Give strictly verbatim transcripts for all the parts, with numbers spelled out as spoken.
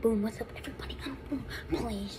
Boom, what's up, everybody? I'm Boom, please.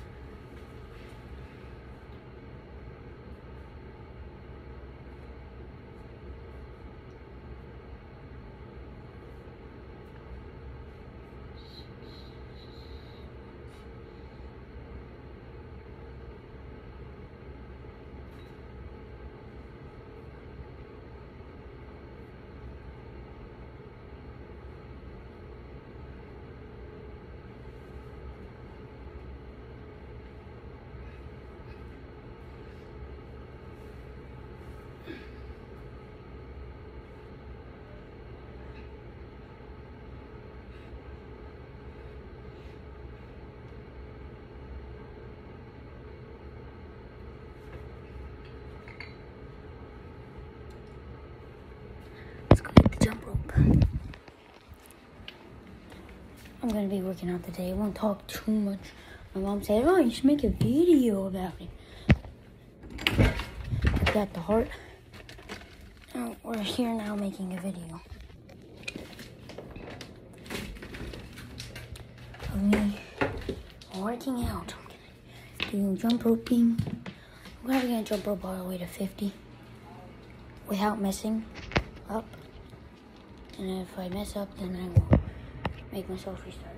Let's go get the jump rope. I'm gonna be working out today. I won't talk too much. My mom said, oh, you should make a video about it. I got the heart. Oh, we're here now making a video of me working out. I'm gonna do jump roping. I'm probably gonna jump rope all the way to fifty without messing up. And if I mess up, then I will make myself restart.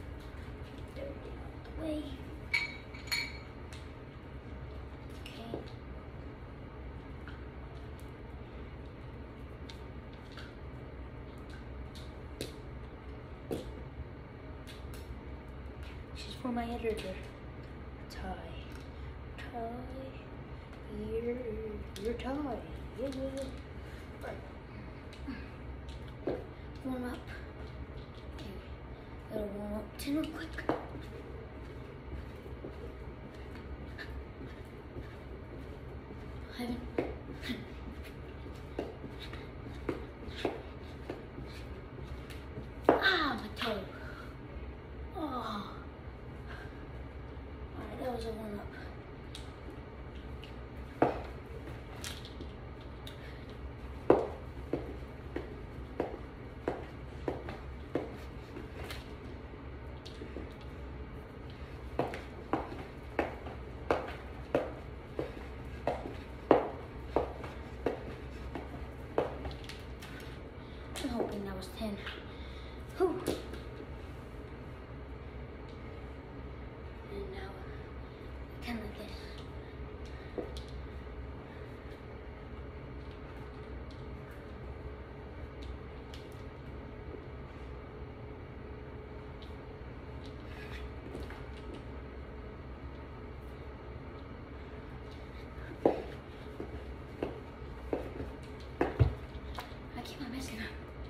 Way. Okay. This is for my editor. Tie. Tie. Your, your tie. Yeah. Right. Warm up. Okay. Gotta warm up ten real quick. I haven't. Ah, my toe. Oh. Alright, that was a warm up. I'm hoping that was ten. Whew. And now, ten like this. I keep on messing up.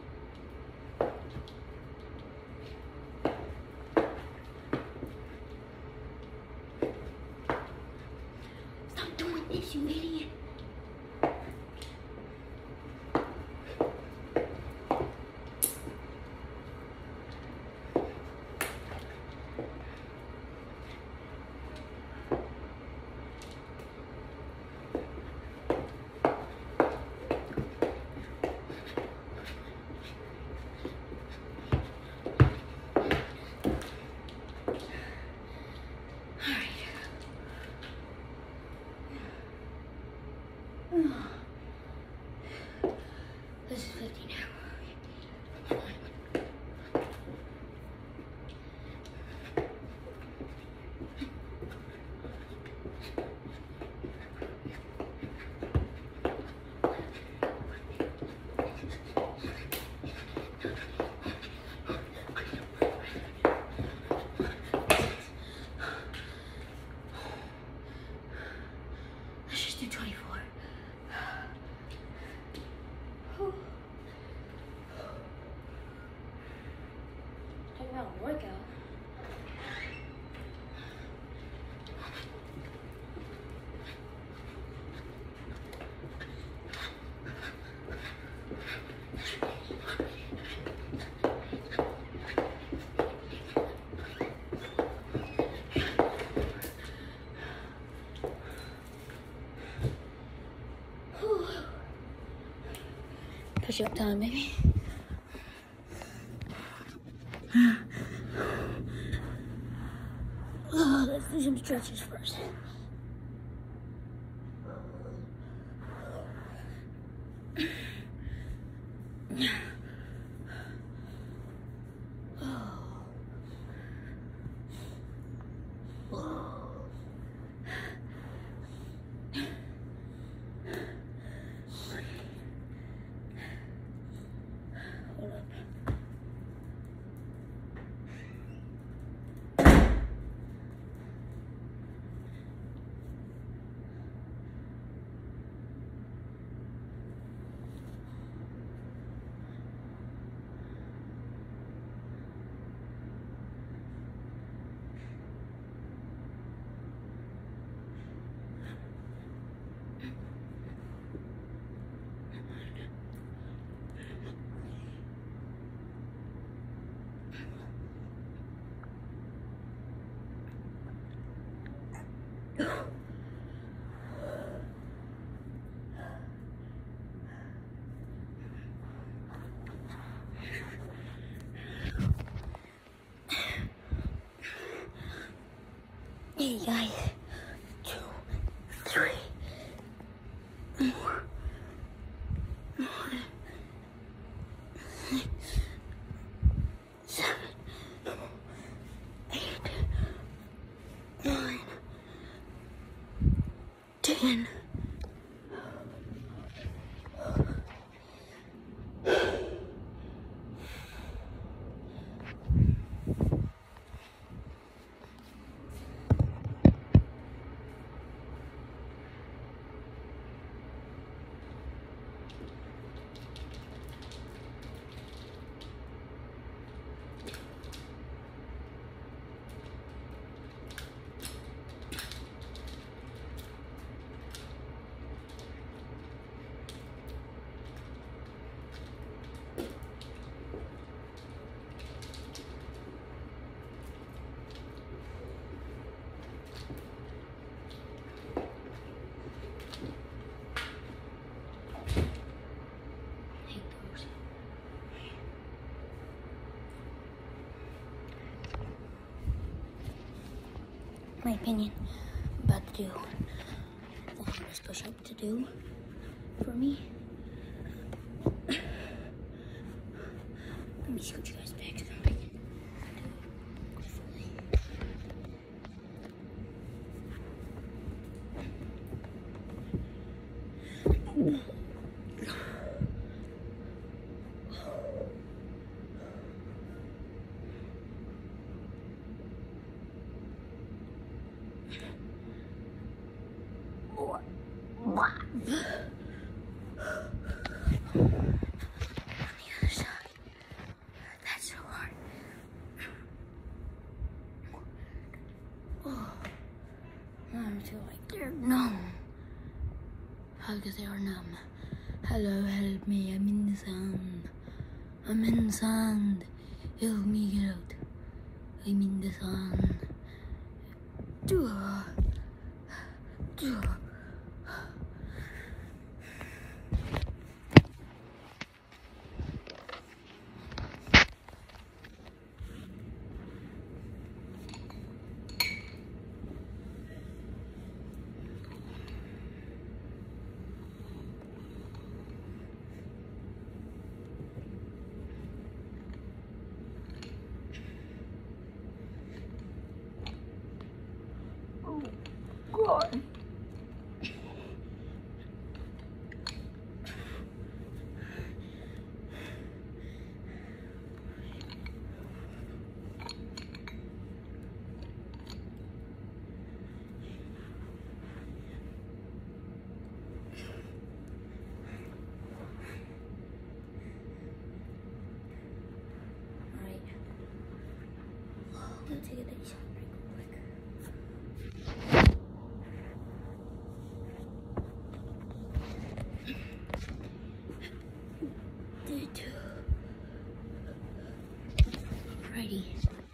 You idiot. This is fifty now. Let's just do twenty-four. Talk about a workout. Push-up time, baby. Oh, let's do some stretches first. Hey guys, two, three, four, five, six, seven, eight, nine, ten. My opinion about to do the hardest push-up to do for me. Let me scoot you guys back so I can do it fully. On the other side. That's so hard. Oh, I feel like they're numb. How because they are numb. Hello, help me. I'm in the sand. I'm in the sand. Help me get out. I'm in the sand. Duh. Duh. God. Alright. Let's take a big shot real quick. Ready.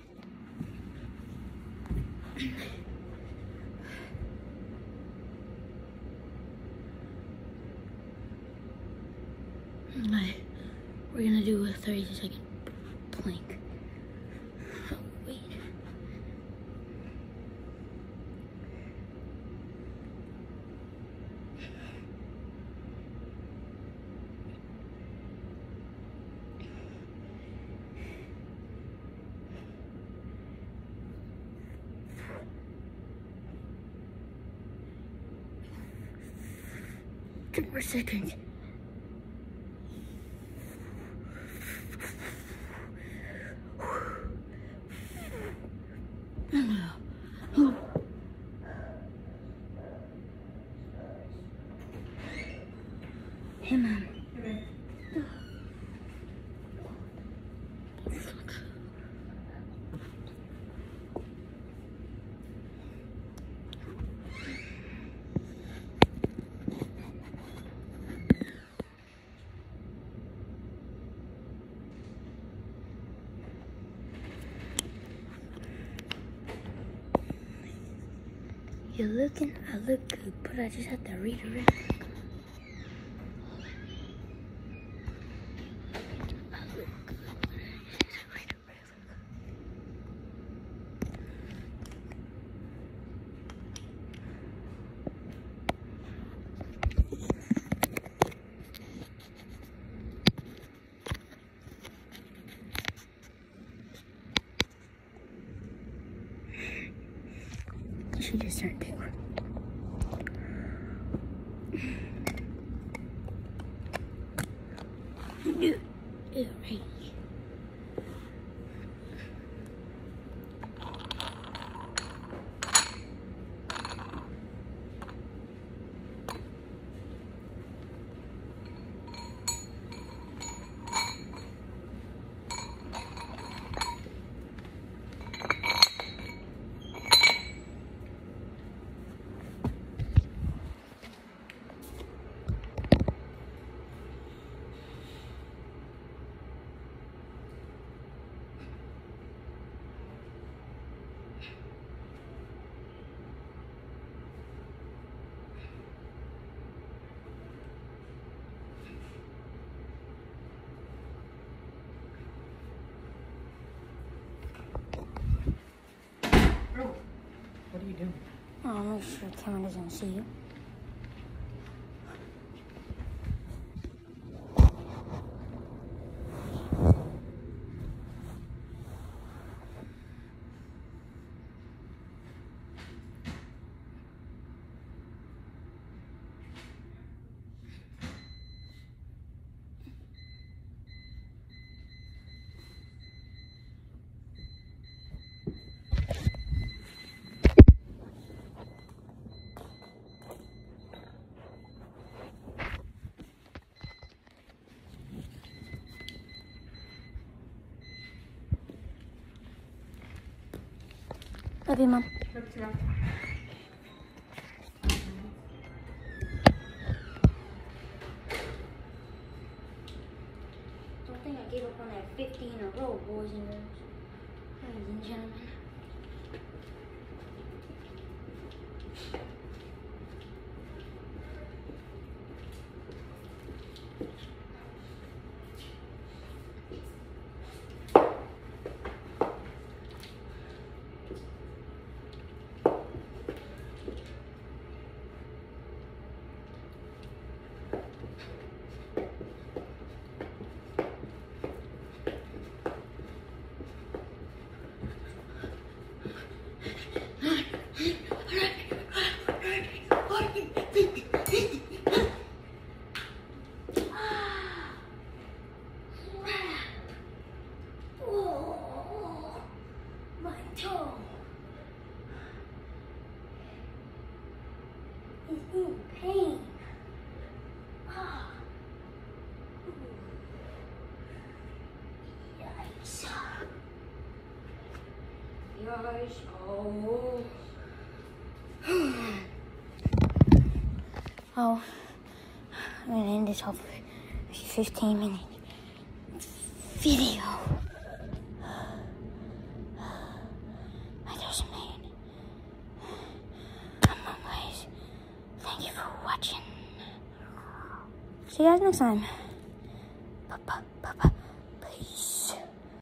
Alright, we're gonna do a thirty second plank. Oh, wait. Ten more seconds. Hey, Mom. You're looking, I look good, but I just have to read it. I look good, but I just have to read it. She just turned two. Ew, ew, right. What are you doing? Oh, make sure the camera doesn't see you. Love you, Mom. Love you, Mom. Don't think I gave up on that fifty in a row, boys and girls. Ladies and gentlemen. He's in pain. Ah. Yikes. Yikes. Oh. Oh. I'm gonna end this off with a fifteen minute video. Thank you for watching. See you guys next time.